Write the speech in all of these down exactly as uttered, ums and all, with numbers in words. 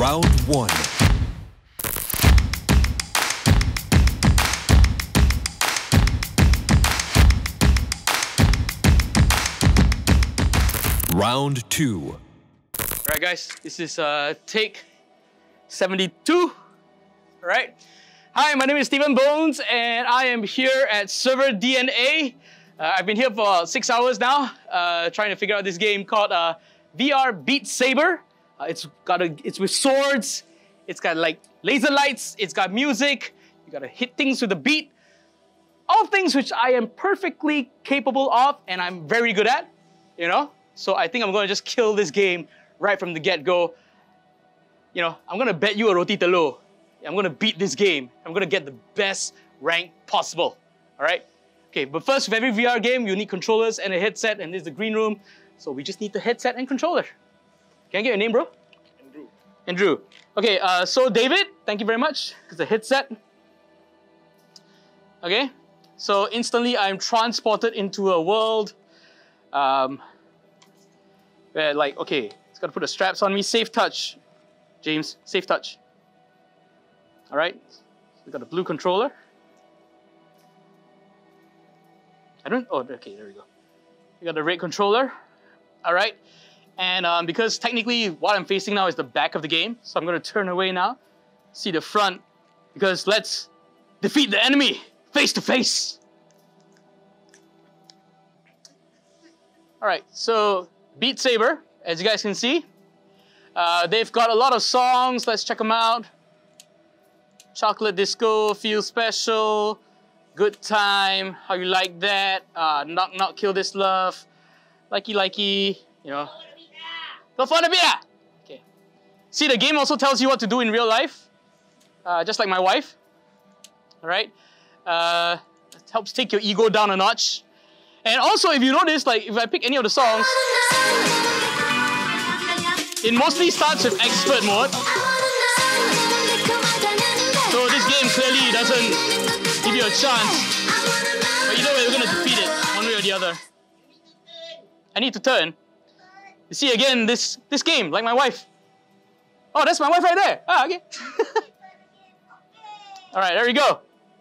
Round one. Round two. All right, guys, this is uh, take seventy-two. All right. Hi, my name is Stephen Bones, and I am here at Server D N A. Uh, I've been here for six hours now, uh, trying to figure out this game called uh, V R Beat Saber. Uh, it's got a, it's with swords. It's got like laser lights. It's got music. You gotta hit things with the beat. All things which I am perfectly capable of, and I'm very good at. You know. So I think I'm gonna just kill this game right from the get-go. You know, I'm gonna bet you a roti telur. I'm gonna beat this game. I'm gonna get the best rank possible. All right. Okay, but first, with every V R game, you need controllers and a headset, and this is the green room. So we just need the headset and controller. Can I get your name, bro? Andrew. Andrew. Okay, uh, so David, thank you very much. It's a headset. Okay, so instantly I'm transported into a world um, where, like, okay, it's got to put the straps on me. Safe touch, James. Safe touch. All right, we got a blue controller. I don't, oh, okay, there we go. We got the red controller, all right? And um, because technically what I'm facing now is the back of the game, so I'm gonna turn away now, see the front, because let's defeat the enemy face to face. All right, so Beat Saber, as you guys can see, uh, they've got a lot of songs, let's check them out. Chocolate Disco, Feel Special, Good Time, How You Like That, uh, Knock Knock Kill This Love, Likey Likey, you know. Go for the beer! Okay. See, the game also tells you what to do in real life, uh, just like my wife. All right? Uh, it helps take your ego down a notch. And also, if you notice, like, if I pick any of the songs, it mostly starts with expert mode. So this game clearly doesn't give you a chance, but either way, we're gonna defeat it, one way or the other. I need to turn. You see, again, this, this game, like my wife. Oh, that's my wife right there. Ah, okay. All right, there we go.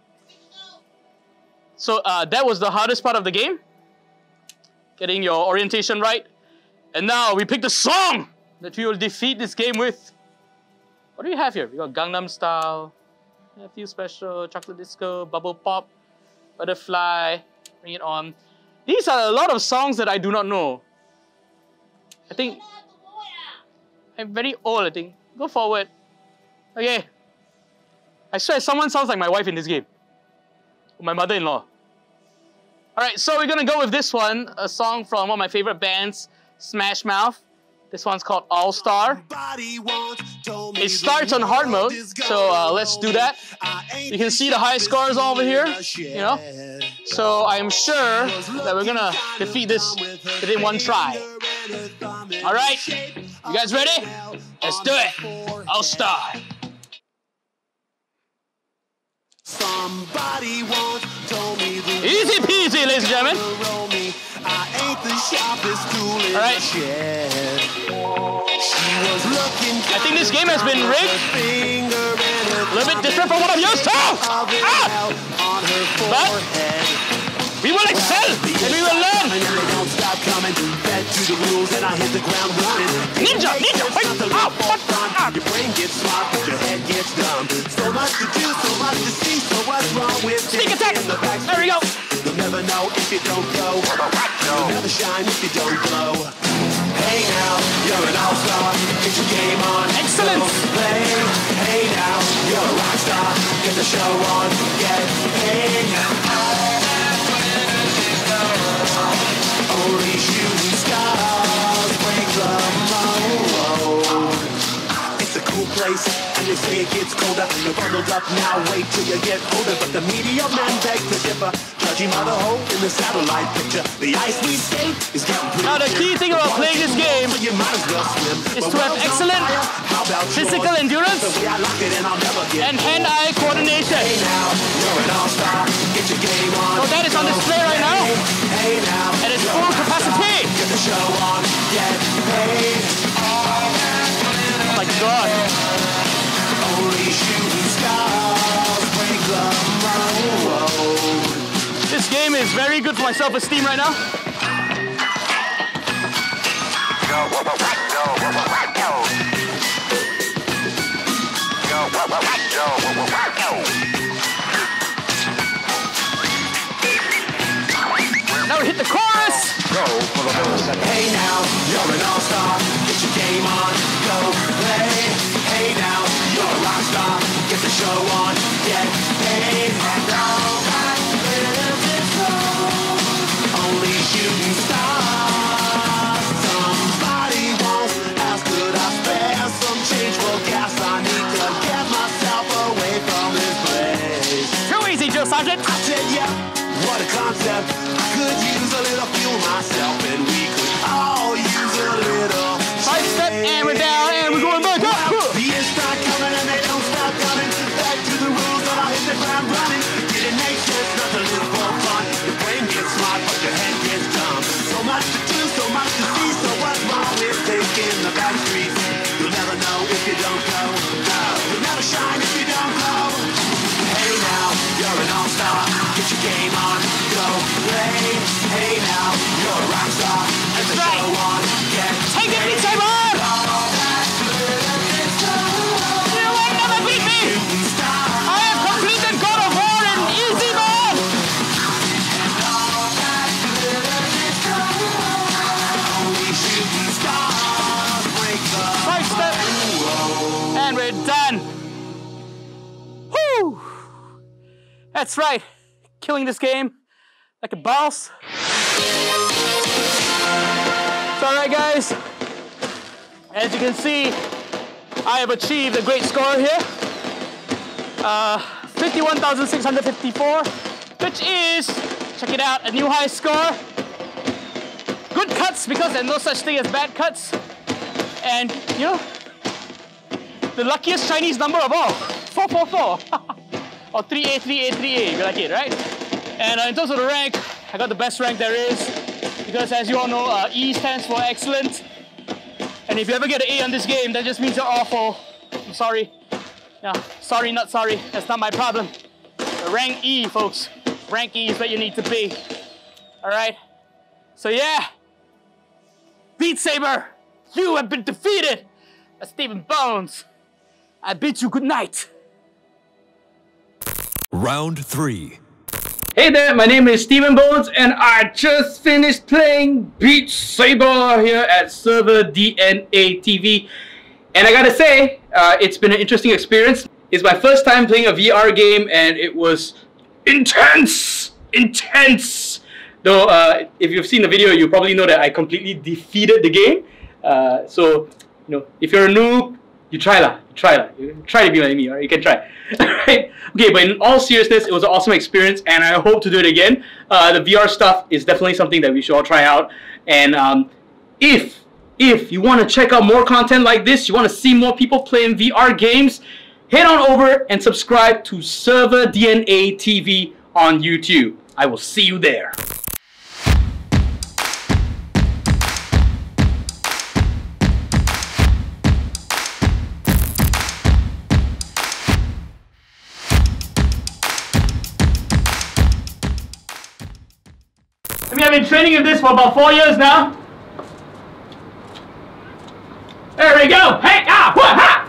So uh, that was the hardest part of the game. Getting your orientation right. And now we pick the song that we will defeat this game with. What do we have here? We got Gangnam Style, Feel Special, Chocolate Disco, Bubble Pop, Butterfly, Bring It On. These are a lot of songs that I do not know. I think I'm very old, I think. Go forward. Okay. I swear someone sounds like my wife in this game. Or my mother-in-law. Alright, so we're gonna go with this one, a song from one of my favorite bands, Smash Mouth. This one's called All Star. It starts on hard mode, so uh, let's do that. You can see the high scores over here, you know. So I'm sure that we're gonna defeat this within one try. All right, you guys ready? Let's do it. All Star. Somebody once told me the easy peasy, ladies and gentlemen. I ain't the sharpest tool in All right. the shed. She was looking. I think this game has been rigged. A little bit different from what I'm used to. Ah! On her forehead. But we will excel and we will learn. And they don't stop coming. Fed to the rules and I hit the ground running. Ninja, ninja, wait, ow, what? Ah. Your brain gets smart, but your head gets dumb. So much to do, so much to see. So what's wrong with sneak attack? in the back? There we go. You'll never know if you don't go. You'll never shine if you don't glow. Hey now, you're an all-star. Get your game on. Excellent. Go play. Hey now, you're a rock star. Get the show on. Get paid. Only shooting stars break the mold. It's a cool place, and they say it gets colder. You're bundled up now, wait till you get older. But the media men beg to differ, judging by the hole in the satellite picture. The ice we skate is getting pretty. Now the key thing about playing this game so you might as well swim. is to have excellent physical endurance and hand-eye coordination. Hey now, you're an all-star. Get your game on. So that is on display right now. Hey now, at its full capacity. Get the show on. Get paid. Oh my God. is very good for my self-esteem right now. Now we hit the chorus. Hey now, you're an all-star. Get your game on, go play. Hey now, you're a rock star. Get the show on, get paid. And all that glitters gold. Only shooting stars. Somebody wants ask, could I spare some change for gas? I need to get myself away from this place. Too easy, Joe Sargent. I said, yeah, what a concept. I could use a little fuel myself, and we could all use a little. Five step, and we're down, and we're going back up. The years start coming, and they don't stop coming. Back to the rules, that I hit the ground running. Didn't make sense not to live for fun. Your brain gets smart, but your head gets dumb. So much to do, so much to see. So what's wrong with taking the back streets? You'll never know if you don't go. No, you'll never shine if you don't glow. Hey now, you're an all-star. Get your game on, go play. Hey now, you're a rock star. And the Right. show on, get Take it, beat saber! You ain't never beat me! shooting star. I have completed God of War in easy mode! Only shooting stars break the Five step, and we're done. Whew! That's right. Killing this game like a boss. It's alright, guys. As you can see, I have achieved a great score here. Uh, fifty-one thousand six hundred fifty-four, which is, check it out, a new high score. Good cuts, because there's no such thing as bad cuts. And, you know, the luckiest Chinese number of all, four four four. Or three A, three A, three A, if you like it, right? And uh, in terms of the rank, I got the best rank there is. Because as you all know, uh, E stands for excellent. And if you ever get an A on this game, that just means you're awful. I'm sorry. Yeah, sorry, not sorry. That's not my problem. The rank E, folks. Rank E is what you need to be. All right? So yeah. Beat Saber, you have been defeated by Stephen Bones. I bid you good night. Round three. Hey there, my name is Stephen Bones, and I just finished playing Beat Saber here at server D N A T V. And I gotta say, uh, it's been an interesting experience. It's my first time playing a V R game, and it was intense! Intense! Though, uh, if you've seen the video, you probably know that I completely defeated the game. Uh, so, you know, if you're a noob, you try lah. You try lah. You try to be like me, alright? You can try. Alright? Okay, but in all seriousness, it was an awesome experience, and I hope to do it again. Uh, the V R stuff is definitely something that we should all try out. And um, if if you want to check out more content like this, you want to see more people playing V R games, head on over and subscribe to Server D N A T V on YouTube. I will see you there. I mean, I've been training in this for about four years now. There we go. Hey, ah, what, ha!